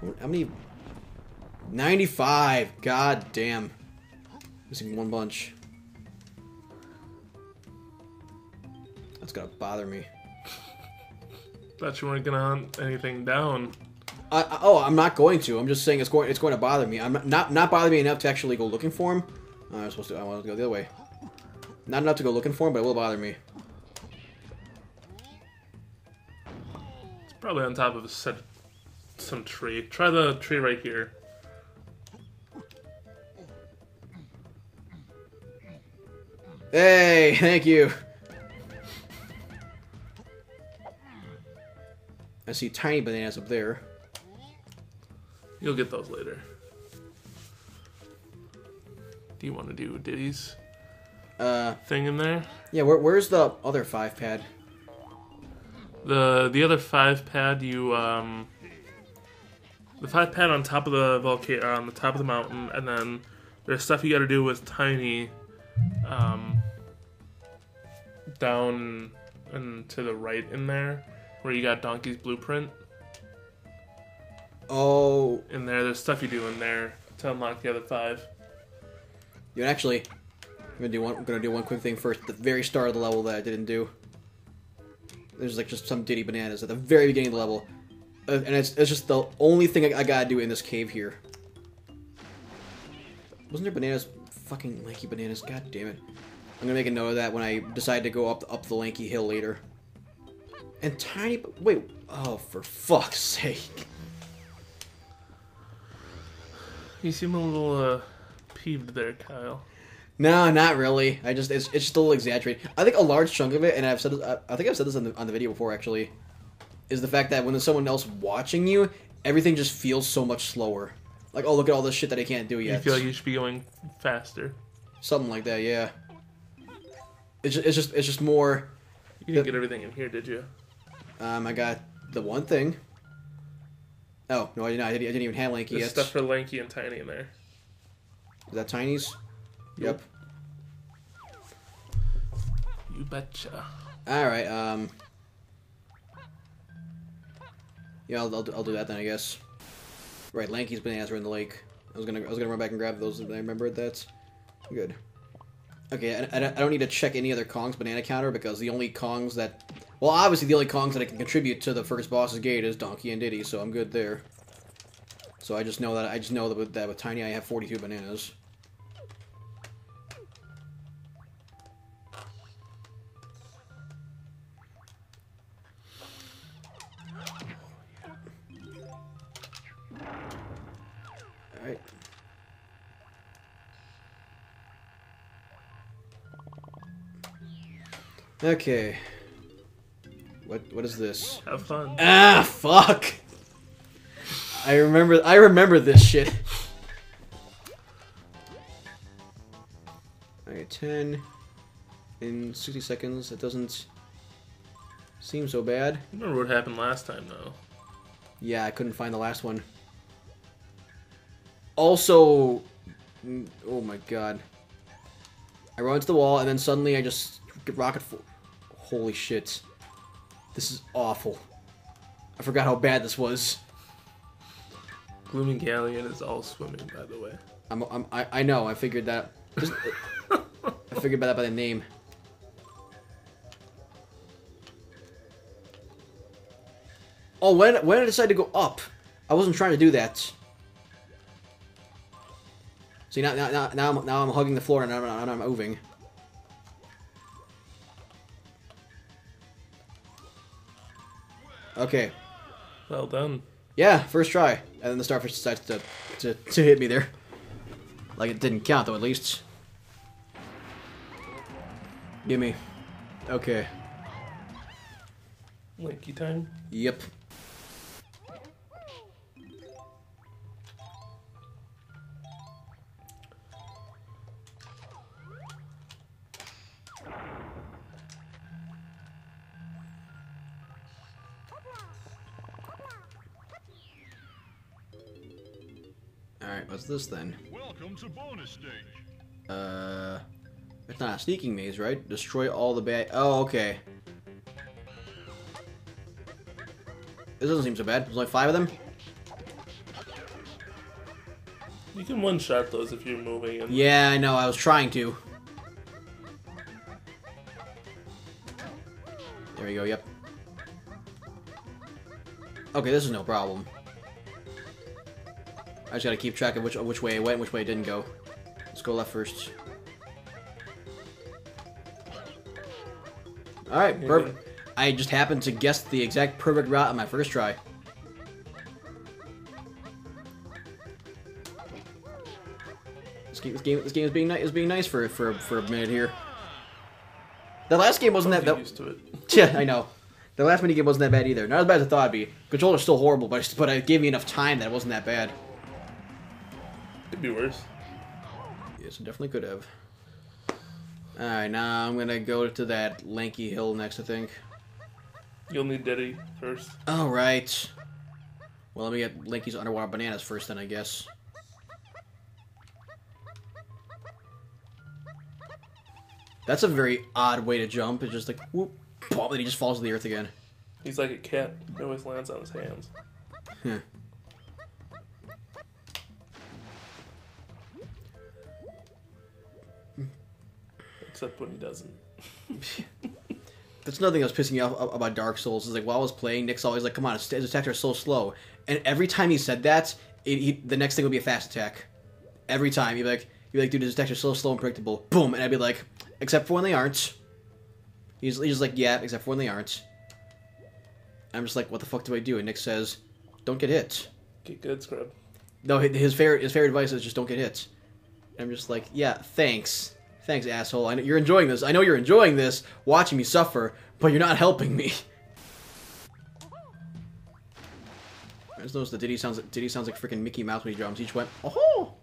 How many? 95. God damn. Missing one bunch. That's gonna bother me. Thought you weren't gonna hunt anything down. I'm not going to. I'm just saying it's going to bother me. I'm not bother me enough to actually go looking for him. I want to go the other way. Not enough to go looking for him, but it will bother me. It's probably on top of some tree. Try the tree right here. Hey, thank you. I see tiny bananas up there. You'll get those later. Do you want to do Diddy's thing in there? Yeah, where's the other 5 pad? The other 5 pad, the 5 pad on top of the volcano, on the top of the mountain, and then there's stuff you got to do with Tiny, down and to the right in there, where you got Donkey's blueprint. Oh, In there, there's stuff you do in there to unlock the other 5. you actually, I'm gonna do one quick thing first. At the very start of the level that I didn't do. There's like just some Diddy bananas at the very beginning of the level, and it's just the only thing I gotta do in this cave here. Wasn't there bananas? Fucking lanky bananas. God damn it. I'm gonna make a note of that when I decide to go up the lanky hill later. And tiny, wait, oh for fuck's sake. You seem a little peeved there, Kyle. No, not really. It's just a little exaggerated. I think a large chunk of it, and I think I've said this on the video before actually, is the fact that when there's someone else watching you, everything just feels so much slower. Like, oh, look at all this shit that I can't do yet. You feel like you should be going faster. Something like that, yeah. It's just more. You didn't get everything in here, did you? I got the one thing. Oh no, I didn't. I didn't even have Lanky There's yet. stuff for Lanky and Tiny in there. Is that Tiny's? Yep. You betcha. All right. Yeah, I'll do that then, I guess. Right, Lanky's bananas are in the lake. I was gonna run back and grab those. I remembered that. Good. Okay, I don't need to check any other Kong's banana counter because the only Kongs that, well, obviously the only Kongs that I can contribute to the first boss's gate is Donkey and Diddy, so I'm good there. So I just know that with Tiny I have 42 bananas. Alright. Okay. What is this? Have fun. Ah, fuck! I remember this shit. Alright, 10 in 60 seconds. That doesn't seem so bad. Remember what happened last time, though. Yeah, I couldn't find the last one. Also, oh my god. I run into the wall and then suddenly I just get rocket full. Holy shit. This is awful. I forgot how bad this was. Gloomy Galleon is all swimming, by the way. I know, I figured that. Just, I figured that by the name. Oh, when did I decide to go up? I wasn't trying to do that. See, now I'm hugging the floor and I'm not moving. Okay. Well done. Yeah, first try. And then the starfish decides to hit me there. Like it didn't count though, at least. Gimme. Okay. Lanky time. Yep. Alright, what's this then? Welcome to bonus stage. It's not a sneaking maze, right? Destroy all the bad. Oh, okay. This doesn't seem so bad. There's only 5 of them. You can one-shot those if you're moving. And... Yeah, I know. I was trying to. There we go. Yep. Okay, this is no problem. I just gotta keep track of which way it went, which way it didn't go. Let's go left first. Alright, perfect. I just happened to guess the exact perfect route on my first try. This game is being nice for a minute here. The last game wasn't that used to it. Yeah, I know. The last minigame wasn't that bad either. Not as bad as I thought it'd be. Controller's still horrible, but it gave me enough time that it wasn't that bad. Could be worse. Yes, it definitely could have. Alright, now I'm gonna go to that lanky hill next, I think. You'll need Diddy first. Alright. Well, let me get Lanky's underwater bananas first, then, I guess. That's a very odd way to jump. It's just like, whoop, pop, and he just falls to the earth again. He's like a cat. He always lands on his hands. Huh. Except when he doesn't. That's another thing that was pissing me off about Dark Souls. Is like, while I was playing, Nick's always like, come on, his attacks are so slow. And every time he said that, the next thing would be a fast attack. Every time. He'd be like, dude, his attacks are so slow and predictable. Boom! And I'd be like, except for when they aren't. He's just like, yeah, except for when they aren't. I'm just like, what the fuck do I do? And Nick says, don't get hit. Get good, scrub. No, his favorite advice is just don't get hit. And I'm just like, yeah, thanks. Thanks, asshole. I know you're enjoying this. I know you're enjoying this, watching me suffer, but you're not helping me. I just noticed that Diddy sounds like freaking Mickey Mouse when he drums. He just went, oh!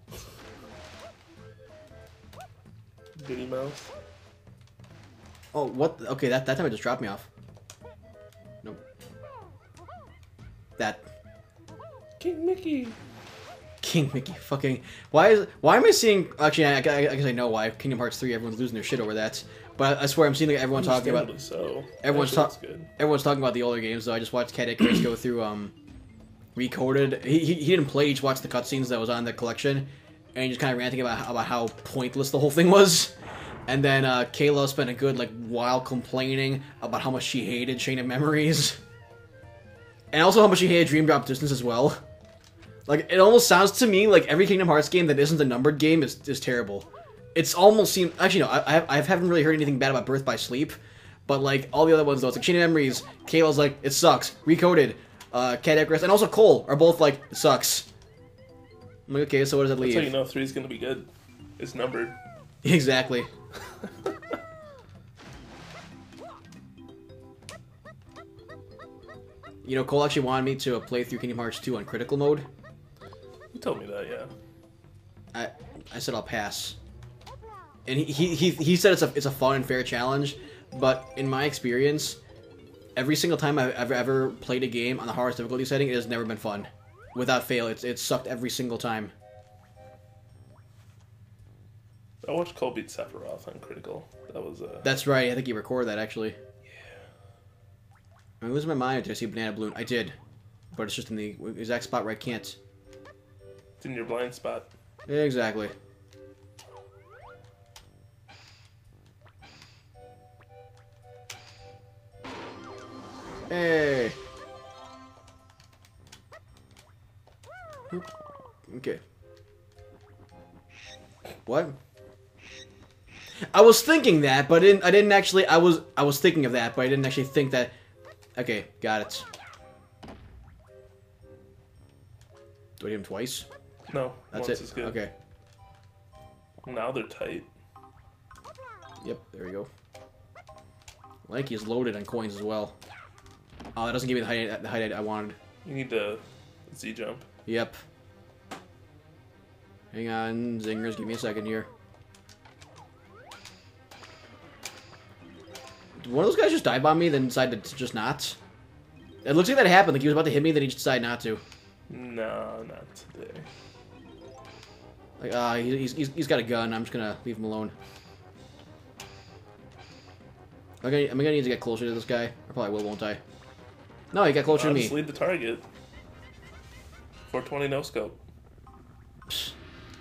Diddy Mouse. Oh, what? Okay, that time it just dropped me off. Nope. That. King Mickey. King Mickey, fucking. Why am I seeing? Actually, I guess I know why. Kingdom Hearts 3, everyone's losing their shit over that. But I swear, I'm seeing like everyone talking about. So. Everyone's talking about the older games. Though I just watched Cat Icarus go through Recoded. He didn't play. He just watched the cutscenes that was on the collection, and he just kind of ranting about how pointless the whole thing was. And then Kayla spent a good like while complaining about how much she hated Chain of Memories, and also how much she hated Dream Drop Distance as well. Like, it almost sounds to me like every Kingdom Hearts game that isn't a numbered game is terrible. It's almost seemed... Actually, no, I haven't really heard anything bad about Birth by Sleep. But, like, all the other ones, though, it's like Chain of Memories, Kayla's like, it sucks. Recoded, Cat Icarus, and also Cole are both like, it sucks. I'm like, okay, so what does that leave? That's how you know 3's gonna be good. It's numbered. Exactly. You know, Cole actually wanted me to play through Kingdom Hearts 2 on critical mode. You told me that, yeah. I said I'll pass, and he said it's a fun and fair challenge, but in my experience, every single time I've ever played a game on the hardest difficulty setting, it has never been fun. Without fail, it's sucked every single time. I watched Cole beat Sephiroth on critical. That was That's right. I think you recorded that actually. Yeah. I'm losing my mind. Did I see Banana Balloon? I did, but it's just in the exact spot where I can't. It's in your blind spot. Exactly. Hey. Okay. What? I was thinking that, but I didn't actually. I was thinking of that, but I didn't actually think that. Okay, got it. Do I hit him twice? No, that's once it. is good. Okay. Now they're tight. Yep, there we go. Lanky is loaded on coins as well. Oh, that doesn't give me the height I wanted. You need to Z jump. Yep. Hang on, zingers. Give me a second here. Did one of those guys just dive on me, then decided to just not? It looks like that happened. Like he was about to hit me, then he just decided not to. No, not today. Like, he's got a gun. I'm just gonna leave him alone. Am I gonna need to get closer to this guy? I probably will, won't I? No, he got closer to me. Just lead the target. 420 no scope. Psst.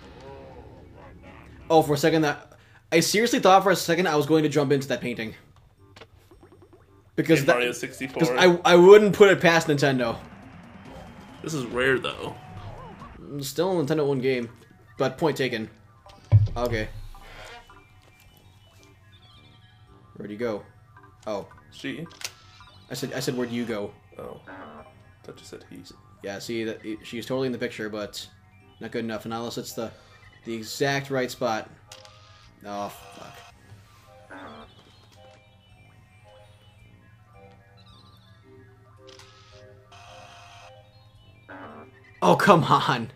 Oh, for a second I seriously thought for a second I was going to jump into that painting. Because Mario 64. I wouldn't put it past Nintendo. This is rare though. Still a Nintendo 1 game, but point taken. Okay. Where'd you go? Oh, She? I said where'd you go? Oh. I thought you said he. Yeah, see that she's totally in the picture, but not good enough. And unless it's the exact right spot. Oh fuck. Oh come on.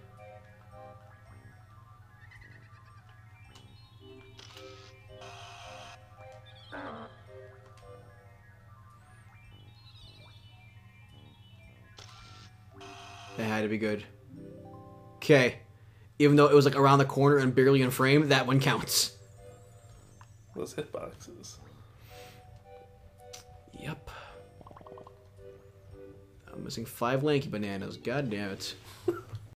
That had to be good. Okay. Even though it was like around the corner and barely in frame, that one counts. Those hitboxes. Yep. I'm missing 5 lanky bananas. God damn it.